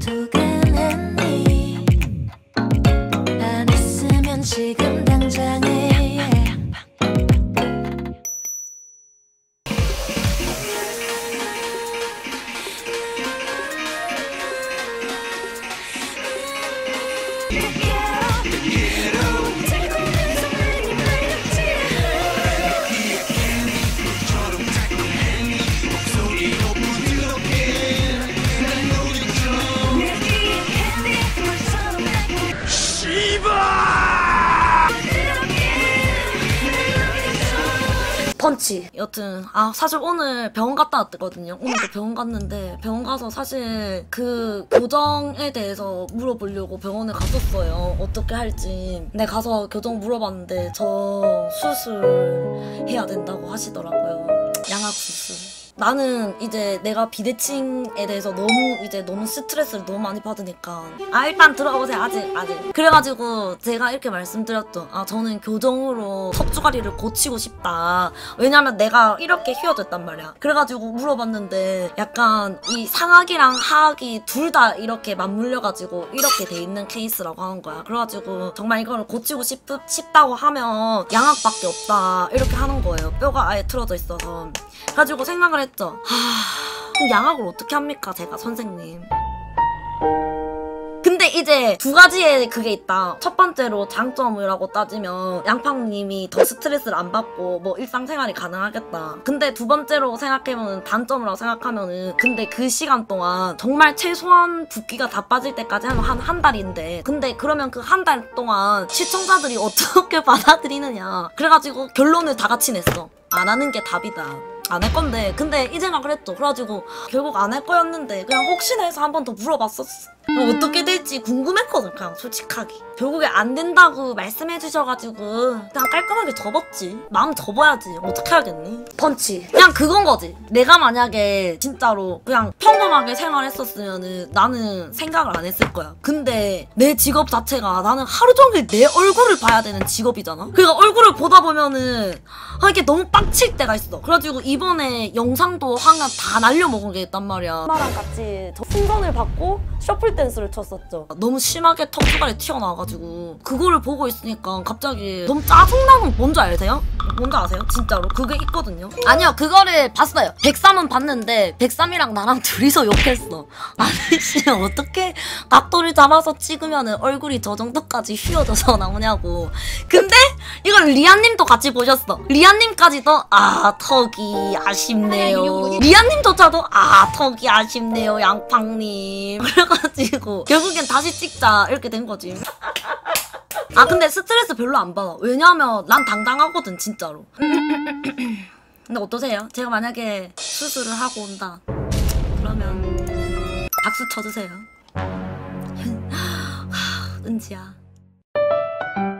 수근했니? 안 했으면 지금 당장에 펀치. 여튼 사실 오늘 병원 갔다 왔거든요. 오늘도 병원 갔는데 병원 가서 사실 그 교정에 대해서 물어보려고 병원에 갔었어요. 어떻게 할지. 근데 가서 교정 물어봤는데 저 수술 해야 된다고 하시더라고요. 양악 수술. 나는 이제 내가 비대칭에 대해서 너무 스트레스를 너무 많이 받으니까 일단 들어보세요. 아직 그래가지고 제가 이렇게 말씀드렸죠. 저는 교정으로 턱주가리를 고치고 싶다. 왜냐면 내가 이렇게 휘어졌단 말이야. 그래가지고 물어봤는데 약간 이 상악이랑 하악이 둘 다 이렇게 맞물려가지고 이렇게 돼 있는 케이스라고 하는 거야. 그래가지고 정말 이걸 고치고 싶다고 하면 양악밖에 없다 이렇게 하는 거예요. 뼈가 아예 틀어져 있어서. 그래가지고 생각을 했죠. 그럼 양악을 어떻게 합니까 제가 선생님. 근데 이제 두 가지의 그게 있다. 첫 번째로 장점이라고 따지면 양팡님이 더 스트레스를 안 받고 뭐 일상생활이 가능하겠다. 근데 두 번째로 생각해보면 단점이라고 생각하면은 근데 그 시간 동안 정말 최소한 붓기가 다 빠질 때까지 한 달인데 근데 그러면 그 한 달 동안 시청자들이 어떻게 받아들이느냐. 그래가지고 결론을 다 같이 냈어. 안 하는 게 답이다. 안 할 건데 근데 이 생각을 했죠. 그래가지고 결국 안 할 거였는데 그냥 혹시나 해서 한 번 더 물어봤었어. 어떻게 될지 궁금했거든. 그냥 솔직하게 결국에 안 된다고 말씀해 주셔가지고 그냥 깔끔하게 접었지. 마음 접어야지. 어떻게 하겠니. 펀치. 그냥 그건 거지. 내가 만약에 진짜로 그냥 평범하게 생활했었으면은 나는 생각을 안 했을 거야. 근데 내 직업 자체가 나는 하루 종일 내 얼굴을 봐야 되는 직업이잖아. 그러니까 얼굴을 보다 보면은 이게 너무 빡칠 때가 있어. 그래가지고 이번에 영상도 하나 다 날려먹은 게 있단 말이야. 엄마랑 같이 풍선을 받고 셔플 댄스를 췄었죠. 너무 심하게 턱주가리 튀어나와가지고 그거를 보고 있으니까 갑자기 너무 짜증나는 뭔지 아세요? 뭔지 아세요? 진짜로 그게 있거든요. 아니요 그거를 봤어요. 103은 봤는데 103이랑 나랑 둘이서 욕했어. 아니 씨 어떻게 각도를 잡아서 찍으면은 얼굴이 저 정도까지 휘어져서 나오냐고. 근데 이걸 리안님도 같이 보셨어. 리안님까지도 턱이 아쉽네요. 리안님조차도 턱이 아쉽네요 양팡님. 그래가지고 결국엔 다시 찍자 이렇게 된 거지. 근데 스트레스 별로 안 받아. 왜냐면 난 당당하거든 진짜로. 근데 어떠세요? 제가 만약에 수술을 하고 온다 그러면 박수 쳐주세요. 은지야